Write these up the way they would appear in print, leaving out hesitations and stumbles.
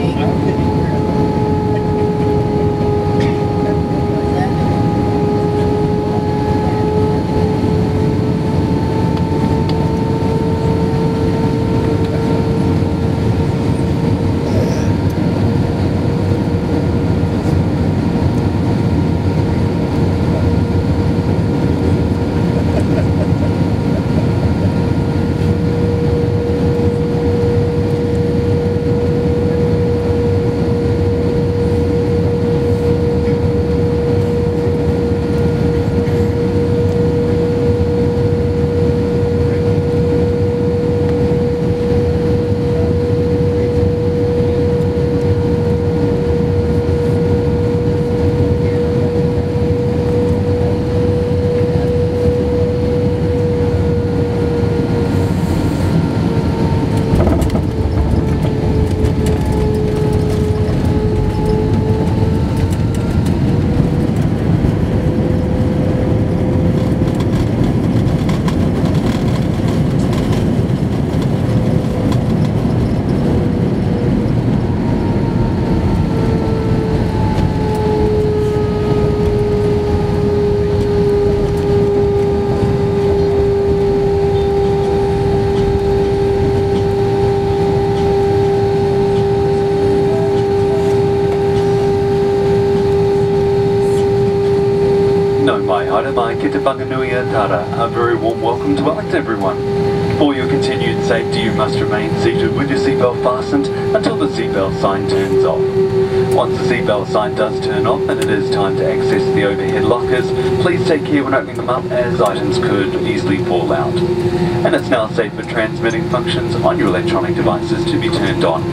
A very warm welcome to Wellington, everyone. For your continued safety, you must remain seated with your seatbelt fastened until the seatbelt sign turns off. Once the seatbelt sign does turn off and it is time to access the overhead lockers, please take care when opening them up, as items could easily fall out. And it's now safe for transmitting functions on your electronic devices to be turned on.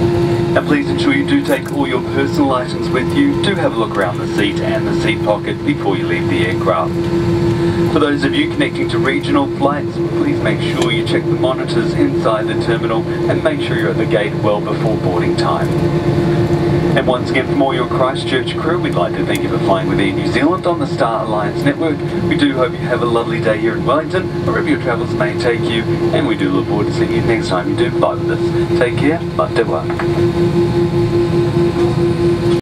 Now please ensure you do take all your personal items with you. Do have a look around the seat and the seat pocket before you leave the aircraft. For those of you connecting to regional flights, please make sure you check the monitors inside the terminal and make sure you're at the gate well before boarding time. And once again, from all your Christchurch crew, we'd like to thank you for flying with Air New Zealand on the Star Alliance network. We do hope you have a lovely day here in Wellington, wherever your travels may take you, and we do look forward to seeing you next time you do fly with us. Take care, mā te wā.